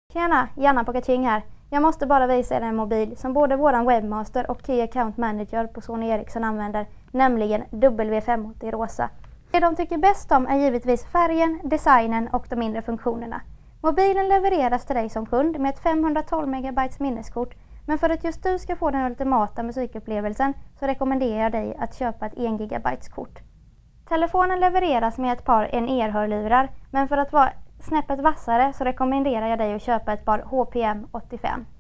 Tjena, Janna på Kaching här. Jag måste bara visa er en mobil som både våran webbmaster och Key Account Manager på Sony Ericsson använder, nämligen W580 rosa. Det de tycker bäst om är givetvis färgen, designen och de mindre funktionerna. Mobilen levereras till dig som kund med ett 512 MB minneskort, men för att just du ska få den ultimata musikupplevelsen så rekommenderar jag dig att köpa ett 1 GB kort. Telefonen levereras med ett par NR-hörlurar, men för att vara snäppet vassare så rekommenderar jag dig att köpa ett par HPM 85.